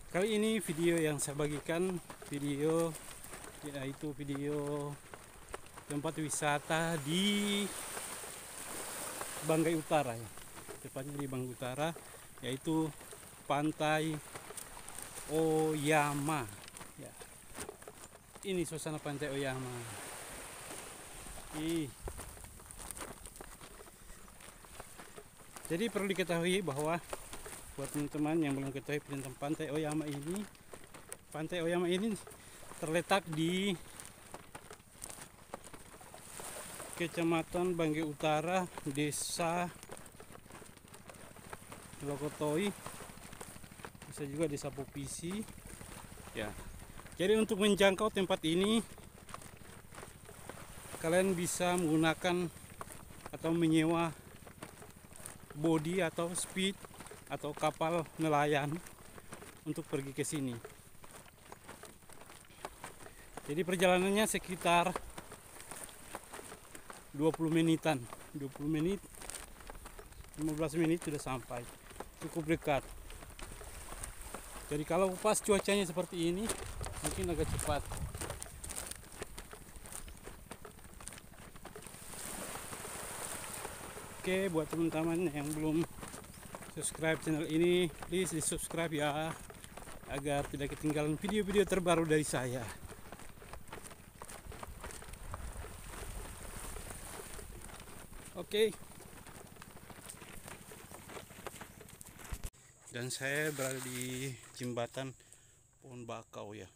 Kali ini video yang saya bagikan yaitu video tempat wisata di Banggai Utara ya. Tepatnya di Banggai Utara, yaitu Pantai Oyama. Ya. Ini suasana Pantai Oyama. Jadi perlu diketahui bahwa buat teman-teman yang belum ketahui tentang Pantai Oyama ini terletak di Kecamatan Banggai Utara, Desa Lokotoi, bisa juga Desa Popisi. Ya. Jadi untuk menjangkau tempat ini kalian bisa menggunakan atau menyewa bodi atau speed atau kapal nelayan untuk pergi ke sini. Jadi perjalanannya sekitar 20 menitan, 20 menit, 15 menit sudah sampai. Cukup dekat. Jadi kalau pas cuacanya seperti ini, mungkin agak cepat. Oke, buat teman-teman yang belum subscribe channel ini, please di subscribe ya, agar tidak ketinggalan video-video terbaru dari saya. Oke. Dan saya berada di jembatan Pohon Bakau ya.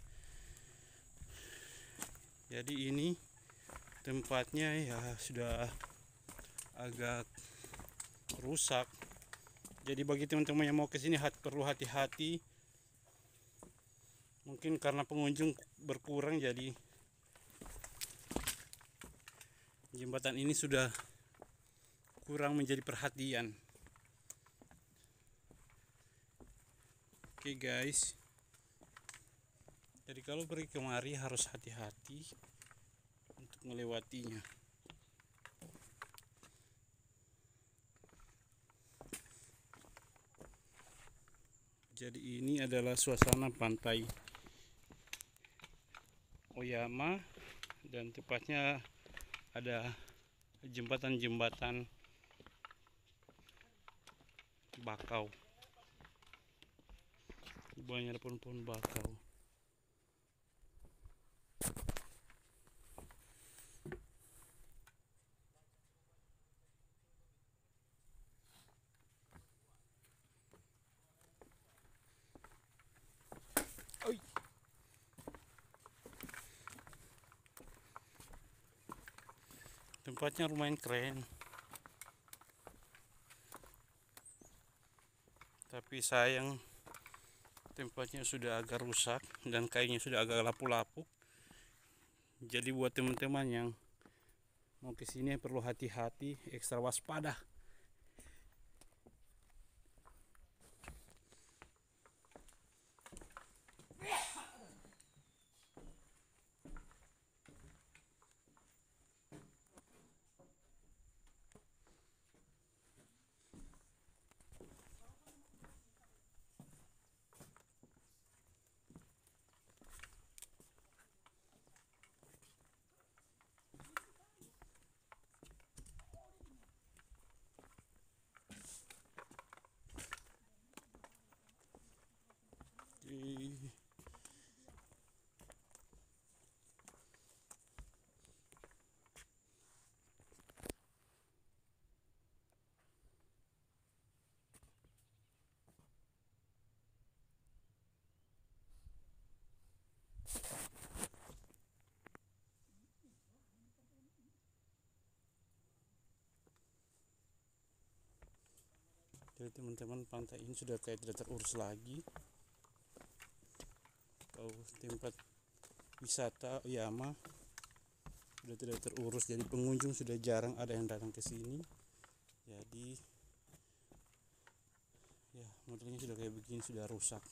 Jadi ini tempatnya ya sudah agak rusak. Jadi bagi teman-teman yang mau ke sini perlu hati-hati. Mungkin karena pengunjung berkurang, jadi jembatan ini sudah kurang menjadi perhatian. Oke guys. Jadi kalau pergi kemari harus hati-hati untuk melewatinya. Jadi ini adalah suasana Pantai Oyama, dan tepatnya ada jembatan-jembatan bakau. Di bawahnya ada pohon-pohon bakau. Oi. Tempatnya lumayan keren, tapi sayang tempatnya sudah agak rusak dan kayunya sudah agak lapuk-lapuk. Jadi buat teman-teman yang mau kesini perlu hati-hati, ekstra waspada. Jadi teman-teman, pantai ini sudah kayak tidak terurus lagi. Atau tempat wisata Oyama sudah tidak terurus, jadi pengunjung sudah jarang ada yang datang ke sini. Jadi ya modelnya sudah kayak begini, sudah rusak.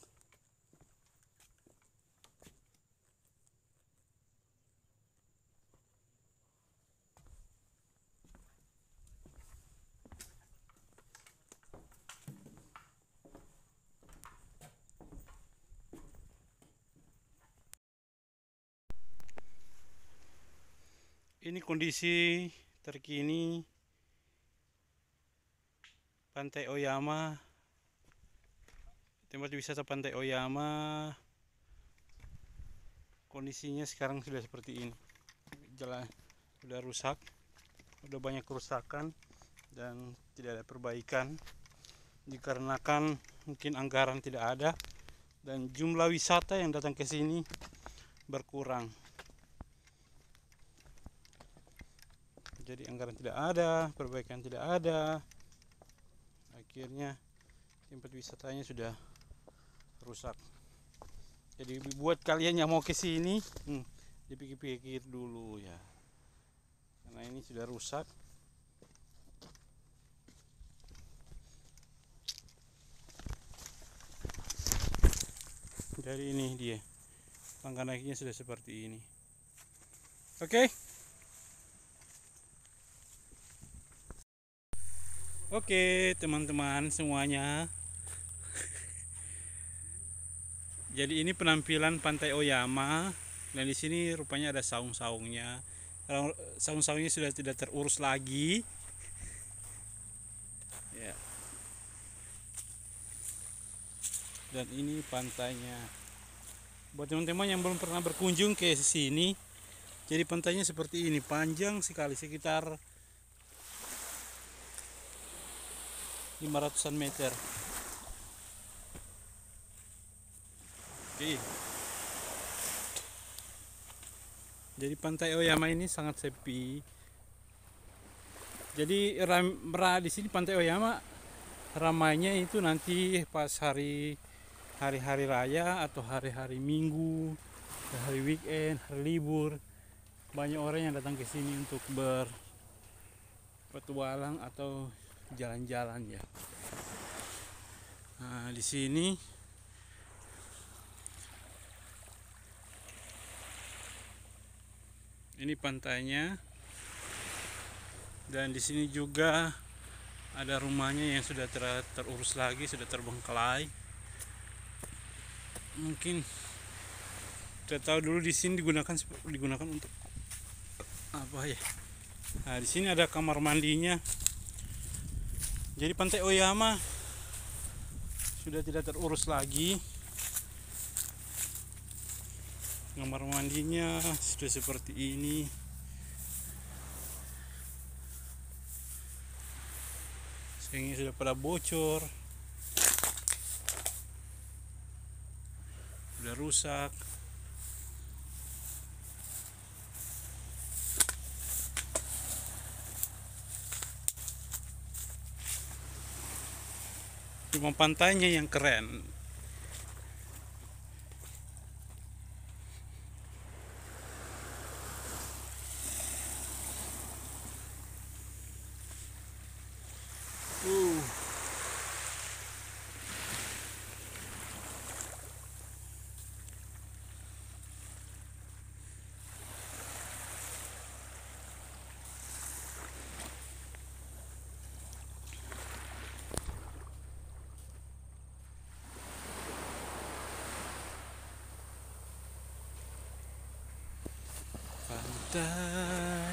Ini kondisi terkini Pantai Oyama, tempat wisata Pantai Oyama. Kondisinya sekarang sudah seperti ini. Jalan sudah rusak, sudah banyak kerusakan dan tidak ada perbaikan dikarenakan mungkin anggaran tidak ada dan jumlah wisata yang datang ke sini berkurang. Jadi anggaran tidak ada, perbaikan tidak ada, akhirnya tempat wisatanya sudah rusak. Jadi buat kalian yang mau ke sini, dipikir-pikir dulu ya, karena ini sudah rusak. Jadi ini dia, tangga naiknya sudah seperti ini. Oke. Oke, teman-teman semuanya. Jadi ini penampilan Pantai Oyama dan di sini rupanya ada saung-saungnya. Kalau saung-saungnya sudah tidak terurus lagi. Ya. Dan ini pantainya. Buat teman-teman yang belum pernah berkunjung ke sini, jadi pantainya seperti ini, panjang sekali, sekitar 500-an meter. Oke. Jadi Pantai Oyama ini sangat sepi. Jadi di sini Pantai Oyama ramainya itu nanti pas hari-hari raya atau hari-hari Minggu, hari weekend, hari libur. Banyak orang yang datang ke sini untuk berpetualang atau jalan-jalan ya. Nah, di sini ini pantainya, dan di sini juga ada rumahnya yang sudah terurus lagi, sudah terbengkelai. Mungkin tidak tahu dulu di sini digunakan untuk apa ya. Nah, di sini ada kamar mandinya. Jadi Pantai Oyama sudah tidak terurus lagi. Kamar mandinya sudah seperti ini. Sehingga sudah pada bocor, sudah rusak. Cuma pantainya yang keren. Pantai.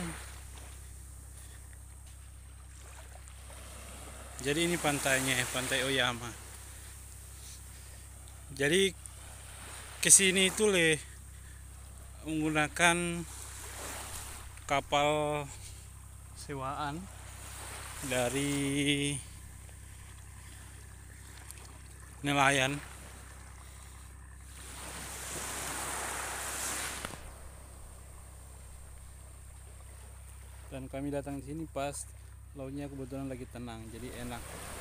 Jadi ini pantainya, Pantai Oyama. Jadi kesini itu menggunakan kapal sewaan dari nelayan. Dan kami datang di sini pas lautnya kebetulan lagi tenang, jadi enak.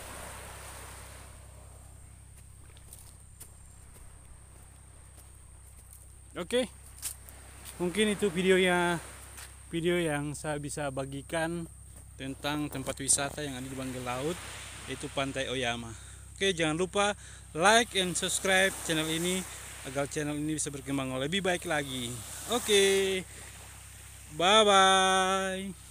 Oke, mungkin itu video yang saya bisa bagikan tentang tempat wisata yang ada di bangkai laut, yaitu Pantai Oyama. Oke, jangan lupa like and subscribe channel ini agar channel ini bisa berkembang lebih baik lagi. Oke, bye bye.